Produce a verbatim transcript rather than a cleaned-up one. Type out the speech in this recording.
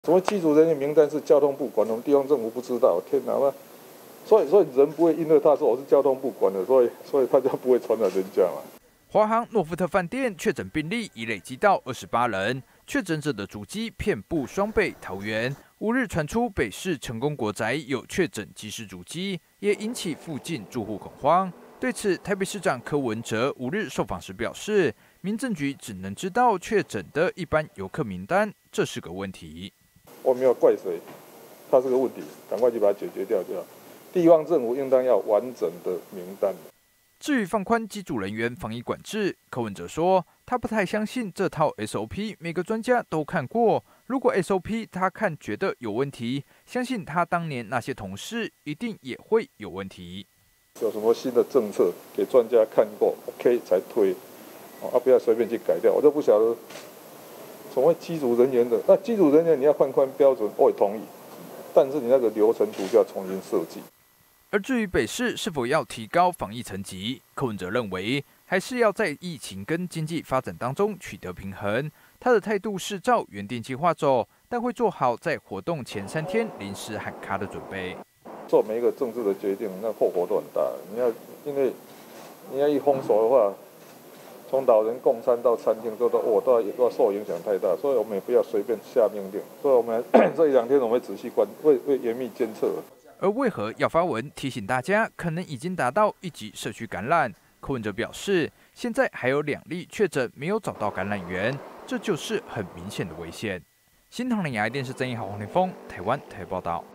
什么机组人员名单是交通部管，我们地方政府不知道。天哪，那所以所以人不会因为他说我是交通部管的，所以所以他就不会传染人家嘛。 华航诺富特饭店确诊病例已累积到二十八人，确诊者的足迹遍布双北、桃园。五日传出北市成功国宅有确诊机师足迹，也引起附近住户恐慌。对此，台北市长柯文哲五日受访时表示，民政局只能知道确诊的一般游客名单，这是个问题。 我没有怪谁，它是个问题，赶快去把它解决掉就好。地方政府应当要完整的名单。 至于放宽机组人员防疫管制，柯文哲说，他不太相信这套 S O P， 每个专家都看过。如果 S O P 他看觉得有问题，相信他当年那些同事一定也会有问题。 有什么新的政策给专家看过 ，OK 才推，啊不要随便去改掉。我就不晓得。所谓机组人员的，那机组人员你要放宽标准，我也同意，但是你那个流程图就要重新设计。 而至于北市是否要提高防疫层级，柯文哲认为还是要在疫情跟经济发展当中取得平衡。他的态度是照原定计划走，但会做好在活动前三天临时喊卡的准备。 做每一个政治的决定，那后果都很大。你要因为你要一封锁的话。从老人共餐到餐厅，都都我都要都要受影响太大，所以我们也不要随便下命令。所以我们这一两天我们会仔细关，会会严密监测。 而为何要发文提醒大家，可能已经达到一级社区感染？柯文哲表示，现在还有两例确诊没有找到感染源，这就是很明显的危险。新唐人亚太电视曾一豪、黄连峰，台湾台报道。